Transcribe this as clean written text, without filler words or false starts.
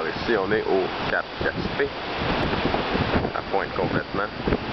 Alors ici, on est au Cap Gaspé, à pointe complètement.